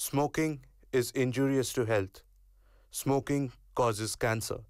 Smoking is injurious to health. Smoking causes cancer.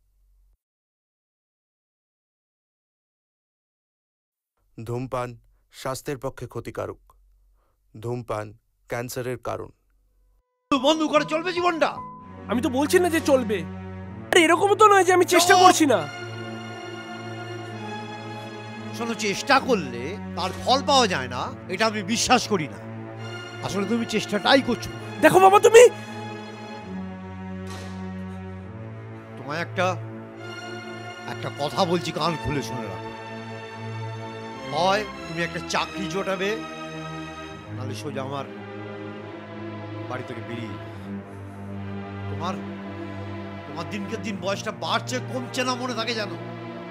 ধূমপান স্বাস্থ্যের পক্ষে ক্ষতিকারক। ধূমপান ক্যান্সারের কারণ। বন্ধ করে চলবে জীবনটা? আমি তো বলছি না যে চলবে, আরে এরকম তো নয় যে আমি চেষ্টা করছি না। শোনো, চেষ্টা করলে তার ফল পাওয়া যায় না এটা আমি বিশ্বাস করি না। আসলে তুমি চেষ্টাটাই করছো। দেখো বাবা, তুমি তোমায় একটা কথা বলছি, কান খুলে শুনে রাখো। হয় তুমি একটা চাকরি জোটাবে, নাহলে সোজা আমার বাড়ি থেকে বেরিয়ে। তোমার দিনকে দিন বয়সটা বাড়ছে, কমছে না, মনে থাকে জানো?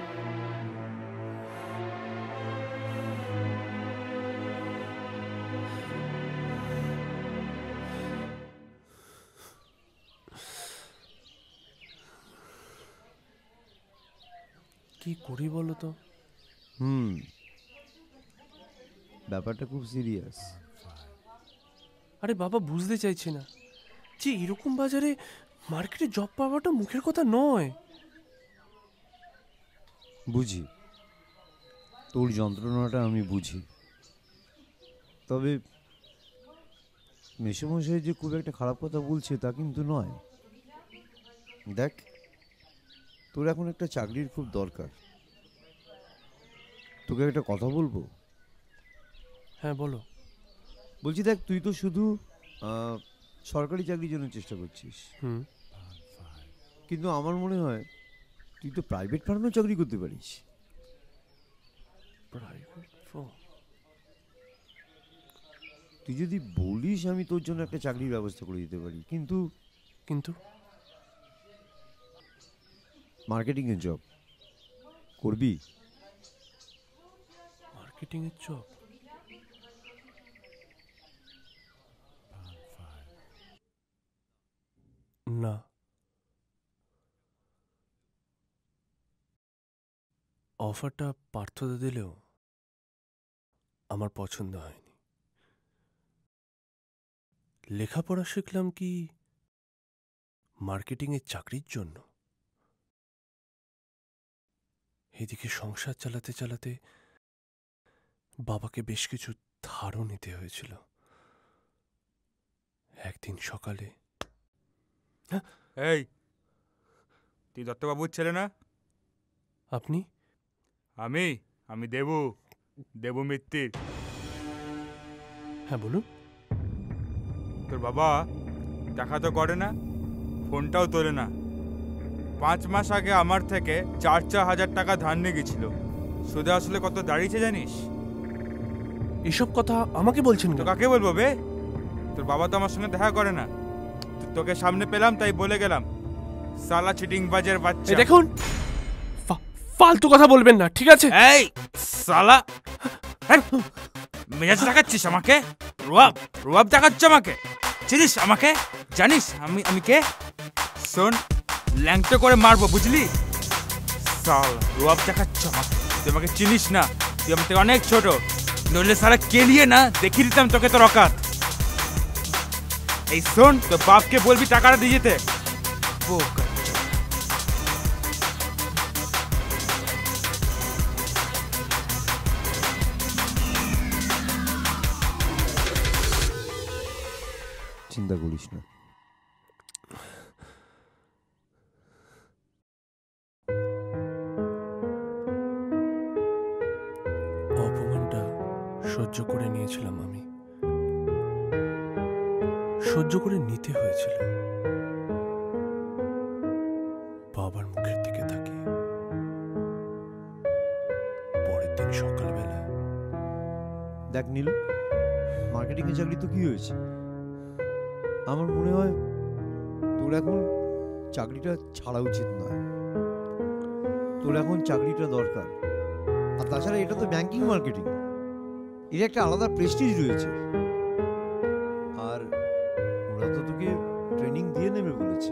কি করি বলো তো? ব্যাপারটা খুব সিরিয়াস। আরে বাবা, বুঝতে চাইছি না যে এরকম বাজারে মার্কেটে জব পাওয়াটা মুখের কথা নয়। বুঝি, তোর যন্ত্রণাটা আমি বুঝি। তবে মেসোমশাই যে খুব একটা খারাপ কথা বলছে তা কিন্তু নয়। দেখ, তোর এখন একটা চাকরির খুব দরকার। তোকে একটা কথা বলবো? হ্যাঁ বলো। বলছি, দেখ, তুই তো শুধু সরকারি চাকরির জন্য চেষ্টা করছিস, কিন্তু আমার মনে হয় তুই তো প্রাইভেট ফার্মেও চাকরি করতে পারিস। তুই যদি বলিস আমি তোর জন্য একটা চাকরির ব্যবস্থা করে দিতে পারি, কিন্তু মার্কেটিং এর জব করবি? মার্কেটিং এর জব? না, অফারটা পার্থদা দিলেও আমার পছন্দ হয়নি। লেখাপড়া শিখলাম কি মার্কেটিং এর চাকরির জন্য? এদিকে সংসার চালাতে চালাতে বাবাকে বেশ কিছু ধারও নিতে হয়েছিল। একদিন সকালে। এই, তুই দত্তবাবুর ছেলে না? আপনি? আমি দেবু মিত্তির। হ্যাঁ বলুন। তোর বাবা দেখা তো করে না, ফোনটাও তোলে না। 5 মাস আগে আমার থেকে 4,000 টাকা ধার নিয়ে গেছিল। সুদে আসলে কত দাঁড়িয়েছে জানিস? এসব কথা আমাকে বলছেন? তো কাকে বলবো বে? তোর বাবা তো আমার সঙ্গে দেখা করে না। তোকে সামনে পেলাম তাই বলে গেলাম, সালা চিটিং বাজের বাচ্চা। দেখুন, ফালতু কথা বলবেন না, ঠিক আছে? এই সালা, মেজাজ দেখাচ্ছিস আমাকে? রুয়াব দেখাচ্ছ আমাকে? চিনিস আমাকে? জানিস আমি কে? শোন, ল্যাংটো করে মারবো, বুঝলি? সালা রুয়াব দেখাচ্ছ আমাকে। তুই আমাকে চিনিস না, তুই আমার থেকে অনেক ছোট। নইলে সালা কেলিয়ে না দেখিয়ে দিতাম তোকে তোর অকাত। এই শোন, তোর বাপকে বলবি টাকাটা দিয়ে যেতে। চিন্তা করিস না। অপমানটা সহ্য করে নিয়েছিলাম আমি, সহ্য করে নিতে হয়েছিল। বাবার মুখের দিকে তাকিয়ে পরের দিন সকালবেলা। দেখ নীল, মার্কেটিং এর চাকরি তো কি হয়েছে? আমার মনে হয় তোর এখন চাকরিটা ছাড়া উচিত নয়। তোর এখন চাকরিটা দরকার। আর তাছাড়া এটা তো ব্যাংকিং মার্কেটিং, এর একটা আলাদা প্রেস্টিজ রয়েছে। আর ওরা তো তোকে ট্রেনিং দিয়ে নেবে বলেছে।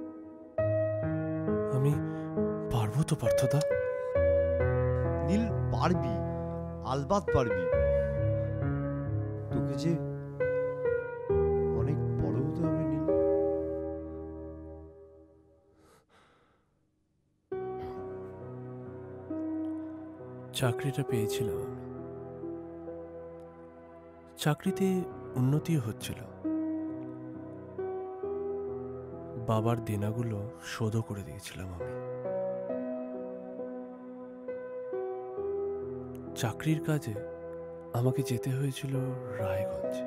আমি পারবো তো পার্থদা? নীল, পারবি, আলবাত পারবি। তোকে যে অনেক বড় চাকরিটা পেয়েছিলাম আমি। চাকরিতে উন্নতিও হচ্ছিল, বাবার দেনাগুলো শোধও করে দিয়েছিলাম আমি। চাকরির কাজে আমাকে যেতে হয়েছিল রায়গঞ্জে।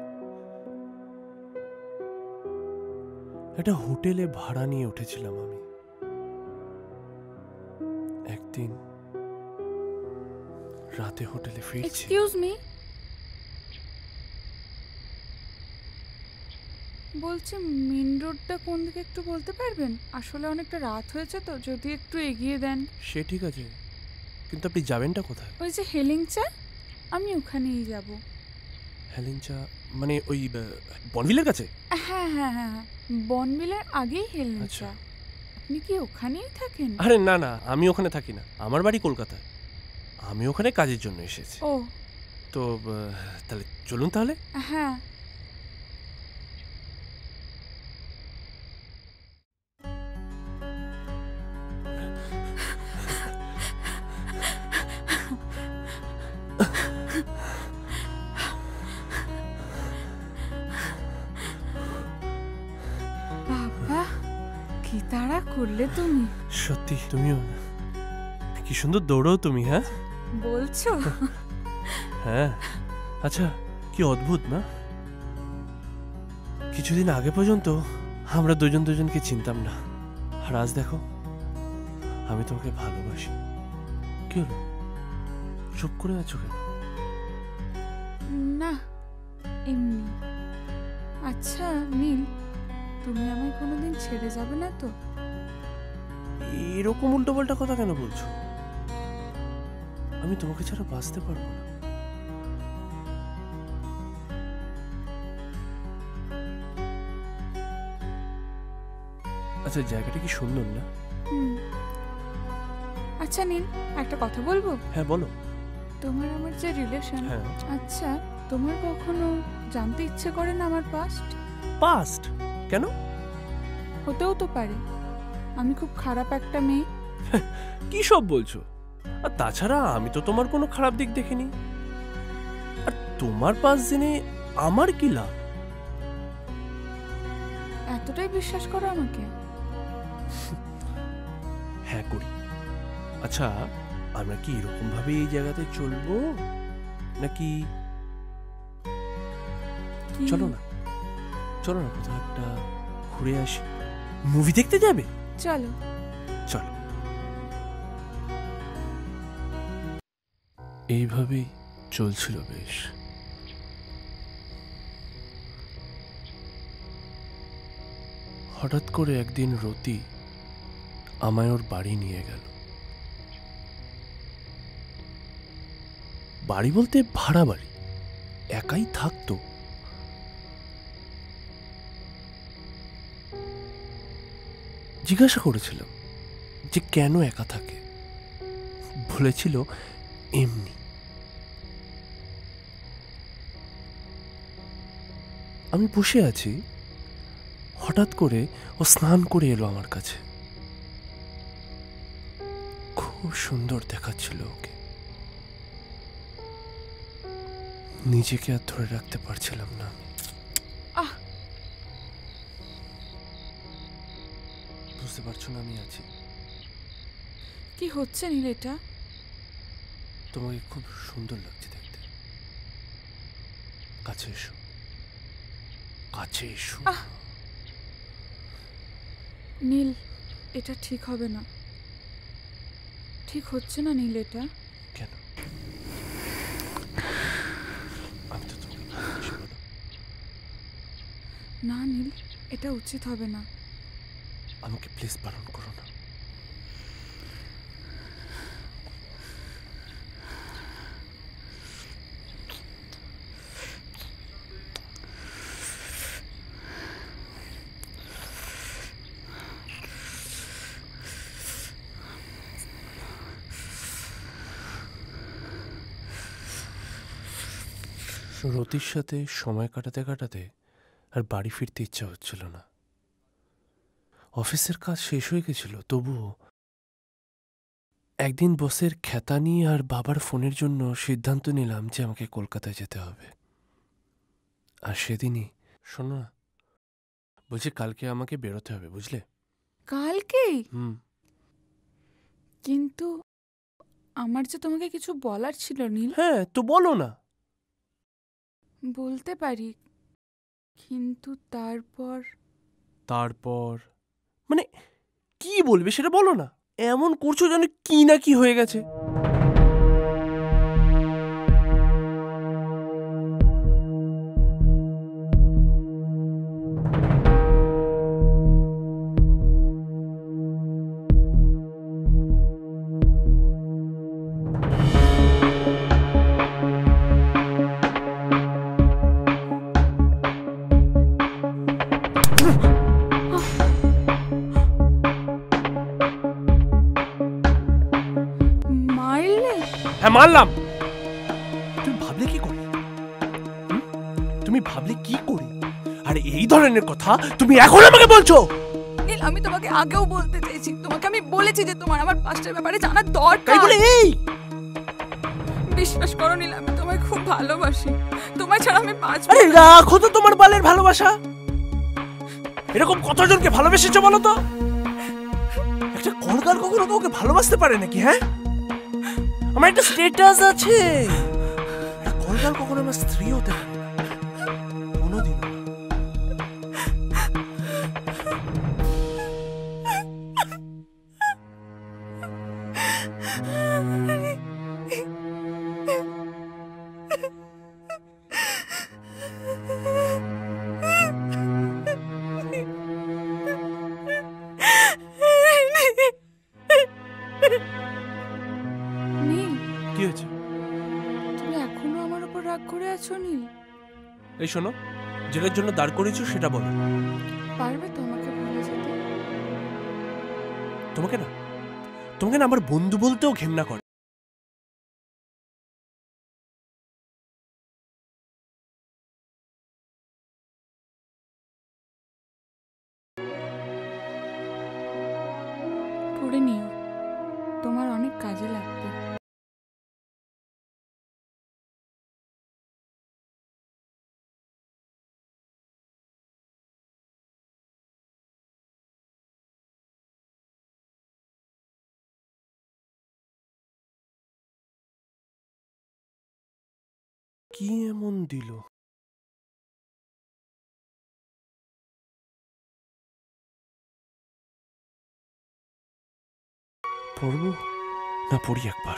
একটা হোটেলে ভাড়া নিয়ে উঠেছিলাম আমি। একদিন রাতে হোটেলে ফিরছি। এক্সকিউজ মি, বলছি মেন রোডটা কোন দিকে একটু বলতে পারবেন? আসলে অনেকটা রাত হয়েছে তো, যদি একটু এগিয়ে দেন। সে ঠিক আছে, কিন্তু আপনি যাবেনটা কোথায়? ওই যে হেলিংচা, আমি ওখানেই যাব। হেলিঞ্চা মানে ওই বনভিলের কাছে? হ্যাঁ হ্যাঁ হ্যাঁ হ্যাঁ, বনবিলের আগেই হেলিংচা। আচ্ছা। আপনি কি ওখানেই থাকেন? আরে না না, আমি ওখানে থাকি না, আমার বাড়ি কলকাতায়। আমি ওখানে কাজের জন্য এসেছি। ও তো তাহলে চলুন তাহলে। হ্যাঁ। বাবা, কি তাড়া করলে তুমি! সত্যি তুমিও কি সুন্দর দৌড়ও তুমি। হ্যাঁ বলছো? হ্যাঁ। আচ্ছা, কি অদ্ভুত না? কিছুদিন আগে পর্যন্ত আমরা দুজন দুজনকে চিনতাম না, আর আজ দেখো আমি তোমাকে ভালোবাসি। কি হলো, চুপ করে আছো কেন? না, এমনি। আচ্ছা নীল, তুমি আমায় কোনোদিন ছেড়ে যাবে না তো? এরকম উল্টো পাল্টা কথা কেন বলছো? আমি তোমাকে ছাড়া বাঁচতে পারবো না। আচ্ছা, জায়গাটা কি সুন্দর না? আচ্ছা নীল, একটা কথা বলবো? হ্যাঁ বলো। তোমার আমার যে রিলেশন, হ্যাঁ। আচ্ছা তোমার কখনো জানতে ইচ্ছে করে না আমার পাস্ট? পাস্ট কেন? হতেও তো পারে আমি খুব খারাপ একটা মেয়ে। কি সব বলছো? আর তাছাড়া আমি তো তোমার কোনো খারাপ দিক দেখিনি। আর তোমার পাস জেনে আমার কি লাভ? এতটাই বিশ্বাস করো আমাকে? হ্যাঁ করি। আচ্ছা, আমরা কি এরকম ভাবে এই জায়গাতে চলবো নাকি কি? চলো না, চলো না কোথাও একটা ঘুরে আসি। মুভি দেখতে যাবে? চলো। চলো। এইভাবেই চলছিল বেশ। হঠাৎ করে একদিন রতি আমায় ওর বাড়ি নিয়ে গেল। বাড়ি বলতে ভাড়া বাড়ি, একাই থাকতো। জিজ্ঞাসা করেছিলাম যে কেন একা থাকে। বলেছিল এমনি। আমি বসে আছি, হঠাৎ করে ও স্নান করে এলো আমার কাছে। খুব সুন্দর দেখাচ্ছিল ওকে। নিজেকে আর ধরে রাখতে পারছিলাম না আমি। আহ! বুঝতে পারছো না আমি আছি? কি হচ্ছে নীল এটা? তোমাকে খুব সুন্দর লাগছে দেখতে। কাছে এসো, কাছে এসো। নীল, এটা ঠিক হবে না। ঠিক হচ্ছে না নীল এটা। কেন? আমি তো তোমাকে ভালোবাসি, বলো। না নীল, এটা উচিত হবে না। আমাকে প্লিজ বারণ করো না। রতির সাথে সময় কাটাতে কাটাতে আর বাড়ি ফিরতে ইচ্ছা হচ্ছিল না। অফিসের কাজ শেষ হয়ে গেছিল, তবুও একদিন বসের খ্যাতানি আর বাবার ফোনের জন্য সিদ্ধান্ত নিলাম যে আমাকে কলকাতায় যেতে হবে। আর সেদিনই শোনো না, বলছি কালকে আমাকে বেরোতে হবে, বুঝলে? কালকেই? হুম। কিন্তু আমার যে তোমাকে কিছু বলার ছিল নীল। হ্যাঁ, তো বলো না। বলতে পারি, কিন্তু তারপর মানে কি বলবে সেটা বলো না। এমন করছো যেন কি না কি হয়ে গেছে। মারলে? হ্যাঁ, মারলাম। তুমি ভাবলে কি করে? তুমি ভাবলে কি করে? আর এই ধরনের কথা তুমি এখন আমাকে বলছো? নীল, আমি তোমাকে আগেও বলতে চেয়েছি, তোমাকে আমি বলেছি যে তোমার আমার পাস্টের ব্যাপারে জানার দরকার। তাই বলে এই বিশ্বাস করো নীল, আমি তোমায় খুব ভালোবাসি। তোমায় ছাড়া আমি বাঁচব আরে না। রাখো তো তোমার বালের ভালোবাসা। এরকম কতজনকে ভালোবেসেছো বলো তো? একটা কলকার কখনো কাউকে ভালোবাসতে পারে নাকি? হ্যাঁ, আমার একটা স্ট্যাটাস আছে। কলকার কখনো আমার স্ত্রী হতে পারে না, কোনোদিনও না। নীল, কি হয়েছে? তুমি এখনো আমার উপর রাগ করে আছো নীল? এই শোনো, যেটার জন্য দাঁড় করেছো সেটা বলো। পারবে তো আমাকে ভুলে যেতে? তোমাকে না আমার বন্ধু বলতেও ঘেন্না করে। পড়ে নিও, তোমার অনেক কাজে লাগবে। কি এমন দিল? পড়বো না পড়ি একবার?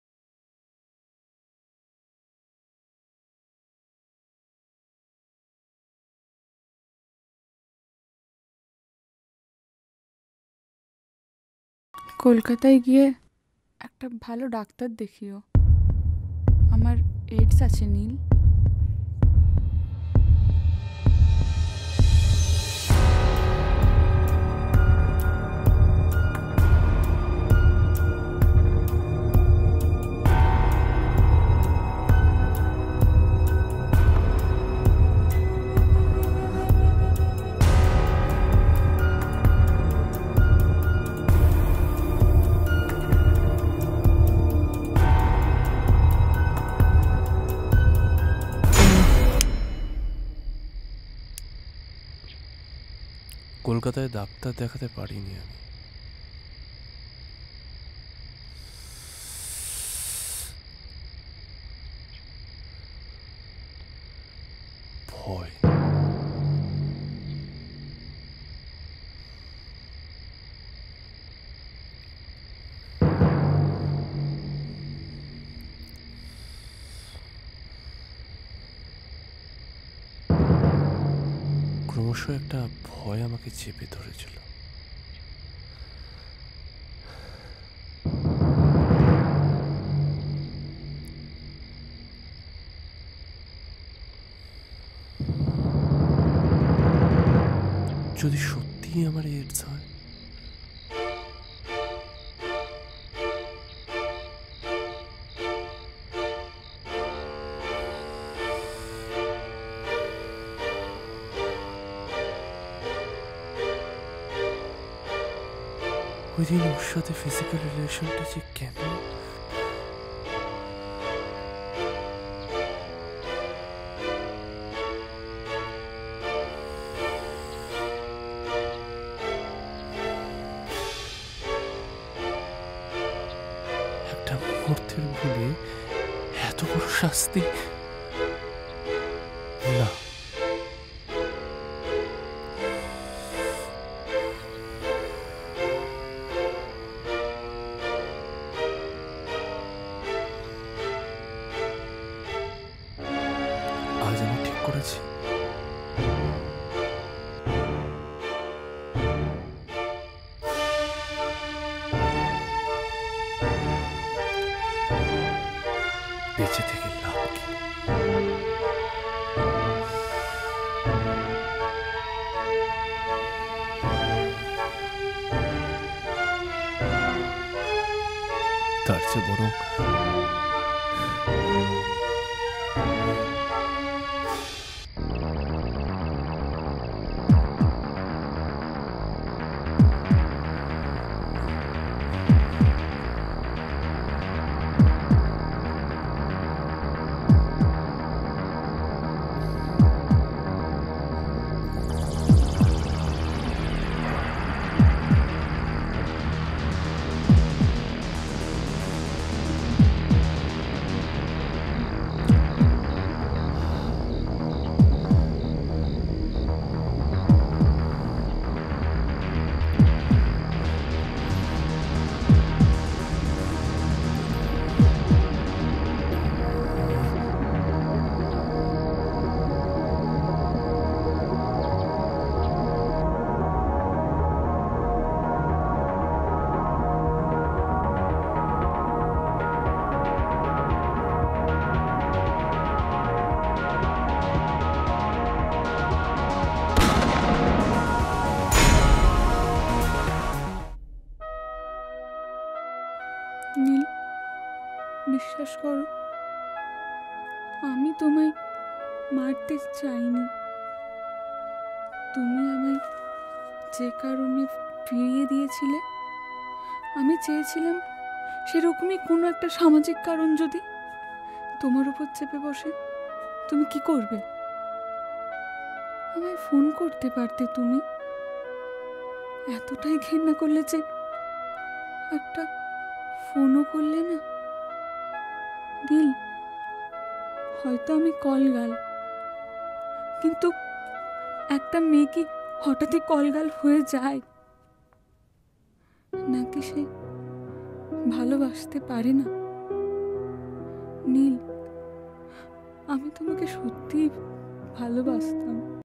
কলকাতায় গিয়ে একটা ভালো ডাক্তার দেখিও, আমার এইডস আছে নীল। কলকাতায় ডাক্তার দেখাতে পারিনি আমি। ভয়। ক্রমশ একটা ভয় আমাকে চেপে ধরেছিল। যদি সত্যিই আমার এইডস হয়, ওই দিন ওর সাথে ফিজিক্যাল রিলেশনটা যে কেন, একটা মুহূর্তের ভুলে এত বড় শাস্তি না। আজ আমি ঠিক করেছি, বেঁচে থেকে লাভ কি? তার চেয়ে বরং নীল, বিশ্বাস করো, আমি তোমায় মারতে চাইনি। তুমি আমায় যে কারণে ফিরিয়ে দিয়েছিলে, আমি চেয়েছিলাম সেরকমই কোনো একটা সামাজিক কারণ যদি তোমার উপর চেপে বসে, তুমি কি করবে? আমায় ফোন করতে পারতে তুমি। এতটাই ঘেন্না করলে যে একটা ফোনও করলে না। দিল, হয়তো আমি কলগাল, কিন্তু একটা মেয়ে কি হঠাৎই কলগাল হয়ে যায় নাকি? সে ভালোবাসতে পারে না। নীল, আমি তোমাকে সত্যিই ভালোবাসতাম।